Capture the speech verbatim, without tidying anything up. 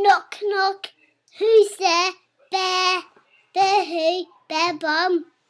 Knock, knock. Who's there? Bear. Bear who? Bear Bum.